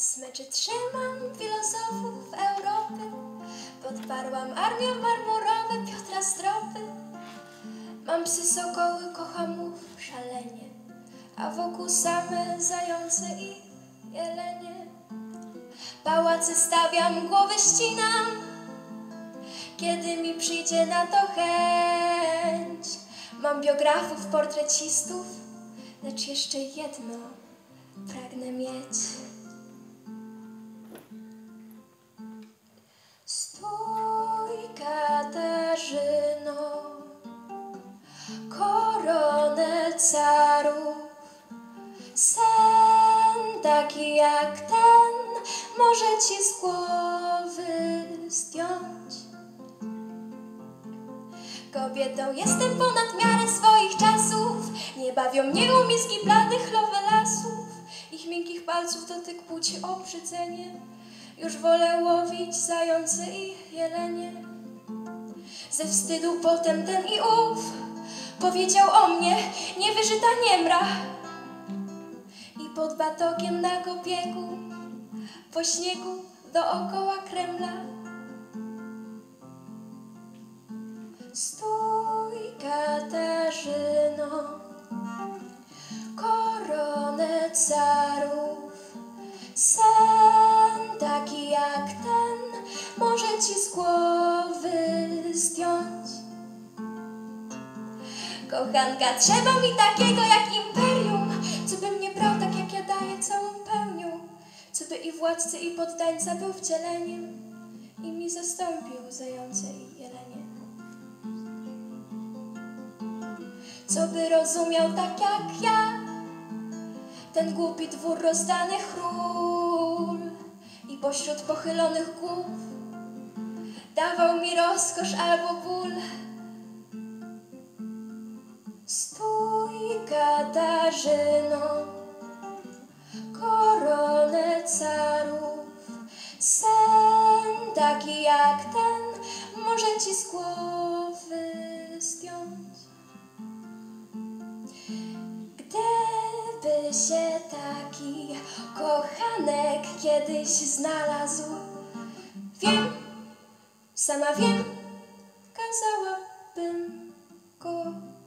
smyczy trzymam filozofów Europy. Podparłam armią marmurowe Piotra Stropy. Mam psy sokoły, kocham mów szalenie, a wokół same zające i jelenie. Pałace stawiam, głowy ścinam, kiedy mi przyjdzie na to chęć. Mam biografów, portrecistów, lecz jeszcze jedno pragnę mieć. Stój, Katarzyno, koronę carów. Sen taki jak ten może ci z głowy zdjąć. Kobietą jestem ponad miarę swoich czasów. Nie bawią mnie umizgi bladych lovelasów. Ich miękkich palców dotyk budzi obrzydzenie. Już wolę łowić zające i jelenie. Ze wstydu potem ten i ów powiedział o mnie niewyżyta niemra. I pod batokiem nago biegł po śniegu dookoła Kremla. Stój, Katarzyno, koronę carów. Sen taki jak ten może ci z głowy zdjąć. Kochanka, trzeba mi takiego jak imperium, co by mnie brał tak jak ja daję całą pełnią, co by i władcy i poddańca był wcieleniem i mi zastąpił zające i jelenie. Co by rozumiał tak jak ja ten głupi dwór rozdanych ról i pośród pochylonych głów dawał mi rozkosz albo ból. Stój, Katarzyno, koronę carów. Sen taki jak ten może ci z głowy zdjąć. Gdyby się taki kochanek kiedyś znalazł, wiem, sama wiem, kazałabym go